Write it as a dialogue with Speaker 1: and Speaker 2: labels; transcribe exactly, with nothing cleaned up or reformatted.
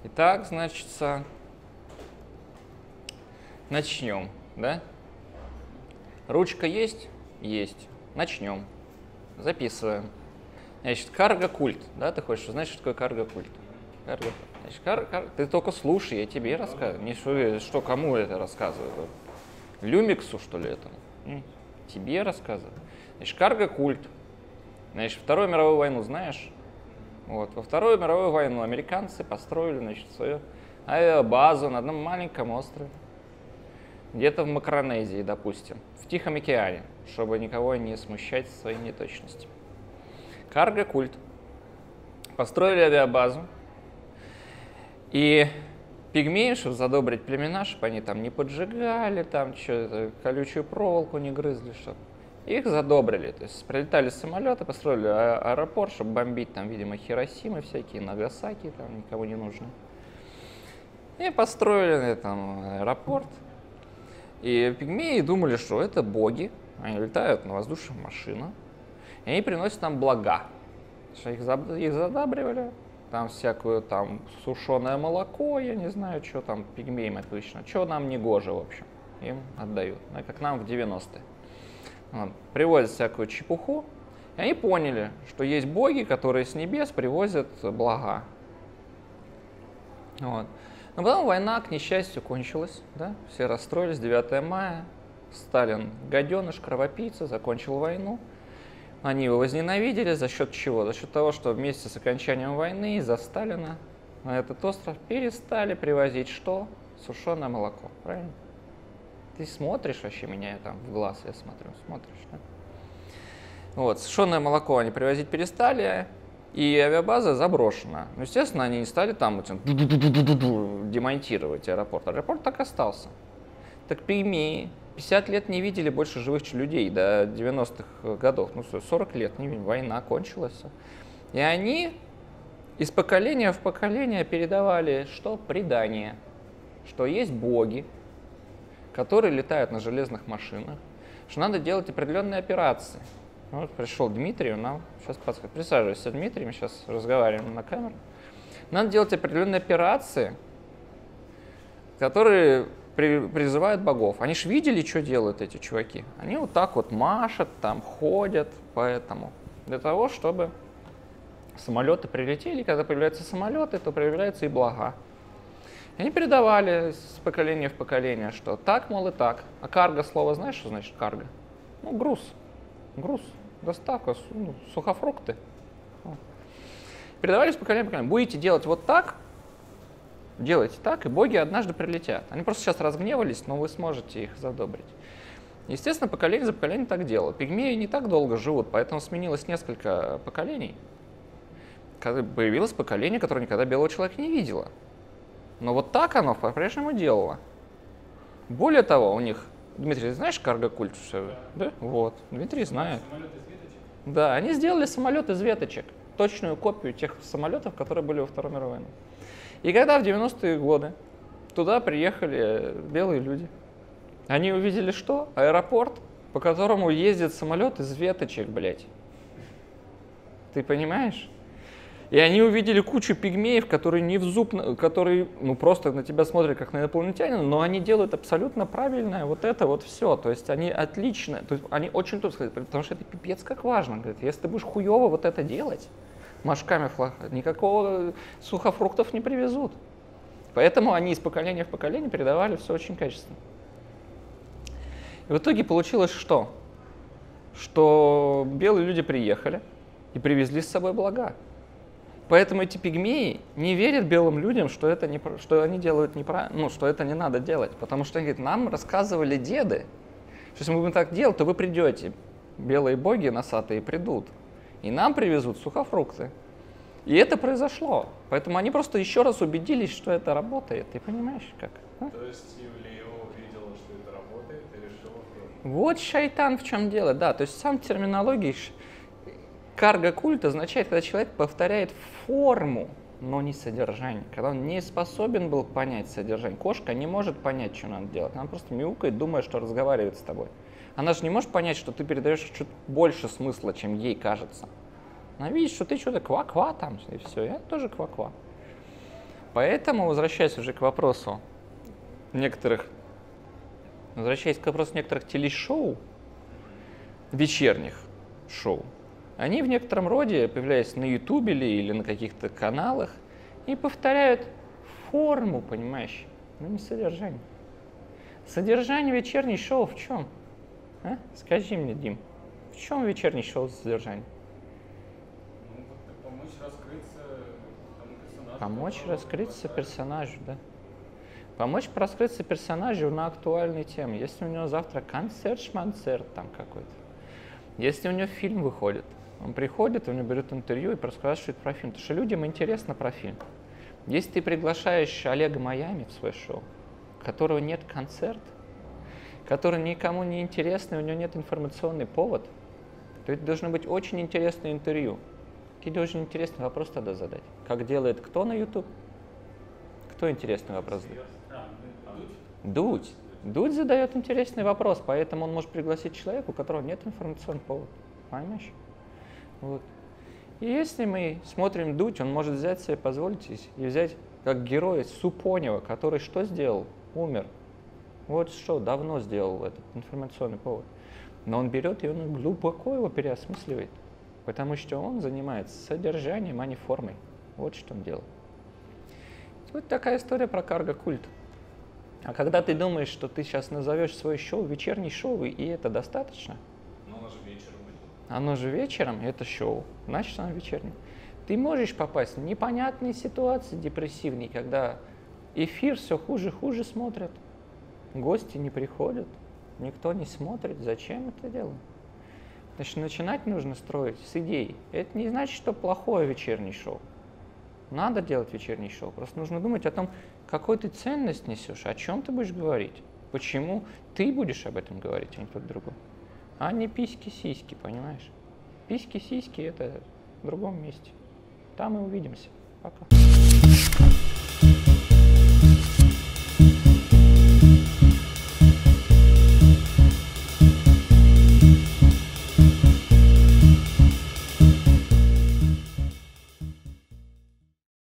Speaker 1: Итак, значит, начнем, да? Ручка есть? Есть. Начнем. Записываем. Значит, карго-культ, да, ты хочешь узнать, что такое карго-культ? Карго. Значит, кар кар ты только слушай, я тебе рассказываю. Не что, что кому это рассказываю? Люмиксу, что ли, этому? М? Тебе рассказываю. Значит, карго-культ. Значит, Вторую мировую войну знаешь? Вот. Во Вторую мировую войну американцы построили, значит, свою авиабазу на одном маленьком острове. Где-то в Микронезии, допустим, в Тихом океане, чтобы никого не смущать своей неточностью. Карго-культ. Построили авиабазу. И пигмеи, чтобы задобрить племена, чтобы они там не поджигали, там что-то, колючую проволоку не грызли, чтобы их задобрили. То есть прилетали самолеты, построили а аэропорт, чтобы бомбить там, видимо, Хиросимы всякие, Нагасаки, там никого не нужно. И построили там аэропорт. И пигмеи думали, что это боги. Они летают на воздушных машинах. И они приносят нам блага. Что их, их задабривали. Там всякое там сушеное молоко, я не знаю, что там пигмеям отлично. Что нам не гоже, в общем. Им отдают. Ну, как нам в девяностые. Вот. Привозят всякую чепуху. И они поняли, что есть боги, которые с небес привозят блага. Вот. Но потом война, к несчастью, кончилась. Да? Все расстроились. девятое мая. Сталин, гаденыш, кровопийца, закончил войну. Они его возненавидели за счет чего? За счет того, что вместе с окончанием войны из-за Сталина на этот остров перестали привозить что? Сушеное молоко. Правильно? Ты смотришь вообще меня там в глаз, я смотрю, смотришь. Да? Вот, сушеное молоко они привозить перестали, и авиабаза заброшена. Ну, естественно, они не стали там демонтировать аэропорт. Аэропорт так остался. Так пигмеи пятьдесят лет не видели больше живых людей до девяностых годов. Ну, сорок лет не видели, война кончилась. И они из поколения в поколение передавали что? Предание. Что есть боги, которые летают на железных машинах, что надо делать определенные операции. Вот пришел Дмитрий, он нам сейчас подскажет. Присаживайся, Дмитрий, мы сейчас разговариваем на камеру. Надо делать определенные операции, которые при, призывают богов. Они ж видели, что делают эти чуваки. Они вот так вот машут, там ходят, поэтому. Для того, чтобы самолеты прилетели. Когда появляются самолеты, то появляются и блага. Они передавали с поколения в поколение, что так, мол, и так. А карго слово знаешь, что значит карго? Ну, груз. Груз, доставка, ну, сухофрукты. Передавали с поколения в поколение. Будете делать вот так, делайте так, и боги однажды прилетят. Они просто сейчас разгневались, но вы сможете их задобрить. Естественно, поколение за поколением так делало. Пигмеи не так долго живут, поэтому сменилось несколько поколений. Когда появилось поколение, которое никогда белого человека не видело. Но вот так оно по-прежнему делало. Более того, у них... Дмитрий, ты знаешь карго-культ? Да. Да? Вот. Дмитрий знает.
Speaker 2: Самолет из веточек?
Speaker 1: Да, они сделали самолет из веточек. Точную копию тех самолетов, которые были во Второй мировой войне. И когда в девяностые годы туда приехали белые люди, они увидели что? Аэропорт, по которому ездит самолет из веточек, блядь. Ты понимаешь? И они увидели кучу пигмеев, которые не в зуб, которые ну, просто на тебя смотрят как на инопланетянина, но они делают абсолютно правильное вот это вот все. То есть они отлично, то есть они очень тут сказать, потому что это пипец как важно. Говорит, если ты будешь хуево вот это делать, мошками флага, никакого сухофруктов не привезут. Поэтому они из поколения в поколение передавали все очень качественно. И в итоге получилось что? Что белые люди приехали и привезли с собой блага. Поэтому эти пигмеи не верят белым людям, что, это не, что они делают неправильно, ну, что это не надо делать. Потому что они говорят, нам рассказывали деды, что если мы будем так делать, то вы придете. Белые боги носатые придут. И нам привезут сухофрукты. И это произошло. Поэтому они просто еще раз убедились, что это работает. Ты понимаешь, как? А?
Speaker 2: То есть Ивлеева увидела, что это работает, и решила тоже.
Speaker 1: Вот шайтан в чем дело, да. То есть сам терминология карго-культ означает, когда человек повторяет форму, но не содержание. Когда он не способен был понять содержание. Кошка не может понять, что надо делать. Она просто мяукает, думая, что разговаривает с тобой. Она же не может понять, что ты передаешь чуть больше смысла, чем ей кажется. Она видит, что ты что-то ква-ква там, и все, я тоже ква-ква. Поэтому, возвращаясь уже к вопросу некоторых, возвращаясь к вопросу некоторых телешоу, вечерних шоу, они в некотором роде, появляясь на Ютубе или на каких-то каналах, и повторяют форму, понимаешь, но не содержание. Содержание вечерней шоу в чем? А? Скажи мне, Дим, в чем вечернее шоу содержание?
Speaker 2: Ну, как-то помочь раскрыться тому персонажу.
Speaker 1: Помочь
Speaker 2: которого
Speaker 1: раскрыться
Speaker 2: хватает.
Speaker 1: персонажу, да. Помочь раскрыться персонажу на актуальные темы. Если у него завтра концерт-шманцерт там какой-то, если у него фильм выходит, он приходит, у него берет интервью и расспрашивает про фильм. Потому что людям интересно про фильм. Если ты приглашаешь Олега Майами в свое шоу, у которого нет концерта, который никому не интересный, у него нет информационный повод, то это должно быть очень интересное интервью. Ты должен интересный вопрос тогда задать. Как делает кто на YouTube? Кто интересный вопрос задает? Дудь. Дудь задает интересный вопрос, поэтому он может пригласить человека, у которого нет информационного повода. Понимаешь? Вот. И если мы смотрим Дудь, он может взять себе, позволить и взять как героя Супонева, который что сделал? Умер. Вот что давно сделал этот информационный повод. Но он берет и он глубоко его переосмысливает, потому что он занимается содержанием, а не формой. Вот что он делает. Вот такая история про карго-культ. А когда ты думаешь, что ты сейчас назовешь свое шоу вечерней шоу, и это достаточно,
Speaker 2: Но оно же вечером идет.
Speaker 1: оно же вечером, это шоу, значит оно вечернее. Ты можешь попасть в непонятные ситуации депрессивные, когда эфир все хуже и хуже смотрят, гости не приходят, никто не смотрит. Зачем это делать? Значит, начинать нужно строить с идей. Это не значит, что плохое вечернее шоу. Надо делать вечернее шоу. Просто нужно думать о том, какую ты ценность несешь, о чем ты будешь говорить, почему ты будешь об этом говорить, а не кто-то другой. А не письки-сиськи, понимаешь? Письки-сиськи — это в другом месте. Там и увидимся. Пока.